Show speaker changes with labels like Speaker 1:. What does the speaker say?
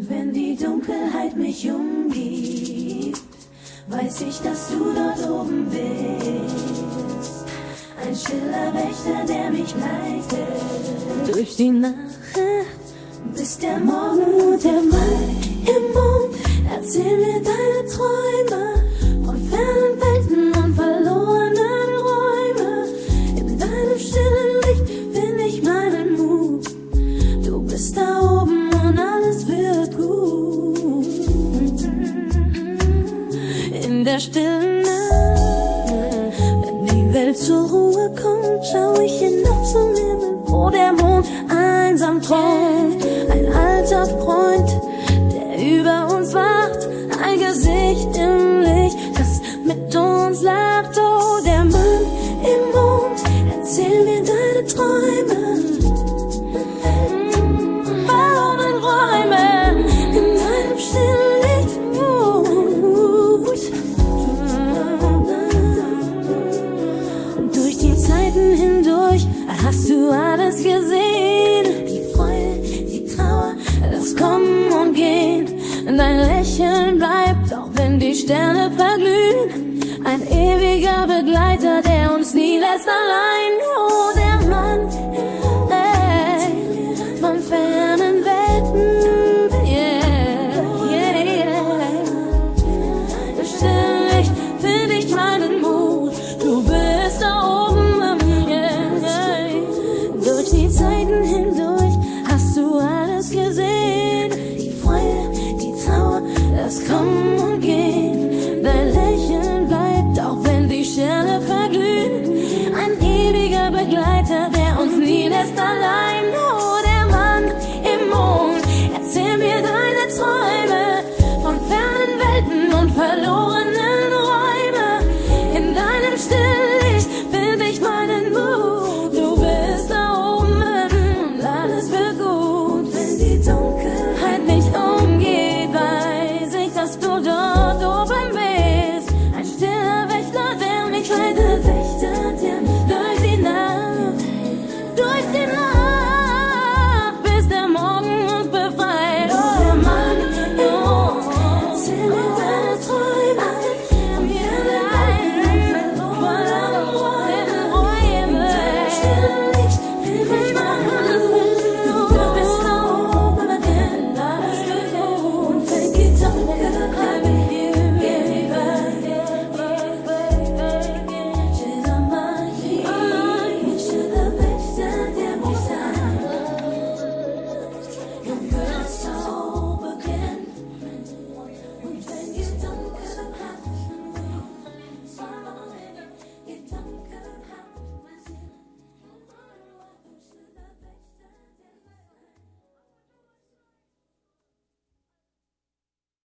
Speaker 1: Wenn die Dunkelheit mich umgibt, weiß ich, dass du dort oben bist. Ein stiller Wächter, der mich leitet durch die Nacht, bis der Morgen und der Mann im Mond. Erzähl mir deine Träume von fernen Welten und verlorenen Räumen. In deinem stillen Licht find ich meinen Mut. Du bist da oben und alles wird gut. In der stillen Nacht, wenn die Welt zur Ruhe kommt, schau ich hinauf zum Himmel, wo der Mond einsam thront. Ein alter Freund, der über uns wacht, ein Gesicht im Licht, das mit uns lacht. Oh, der Mann im Mond, erzähl mir deine Träume. Verlorenen Räume in deinem stillen Licht. Durch die Zeiten hindurch hast du alles gesehen. Die Freude, die Trauer, das Kommen und Gehen. Dein Lächeln bleibt, auch wenn die Sterne verglühen. Ein ewiger Begleiter, der uns nie lässt allein. Oh, der Mann, von fernen Welten, yeah, yeah, yeah. Im stillen Licht find ich meinen Mut. Du bist da oben, yeah. Durch die Zeiten hindurch hast du alles gesehen. Die Freude, die Trauer, das Kommen und Gehen. Dein Lächeln bleibt, auch wenn die Sterne verglühen. Ein ewiger Begleiter, der uns nie lässt allein. Oh, der Mann im Mond, erzähl mir deine Träume von fernen Welten und verloren.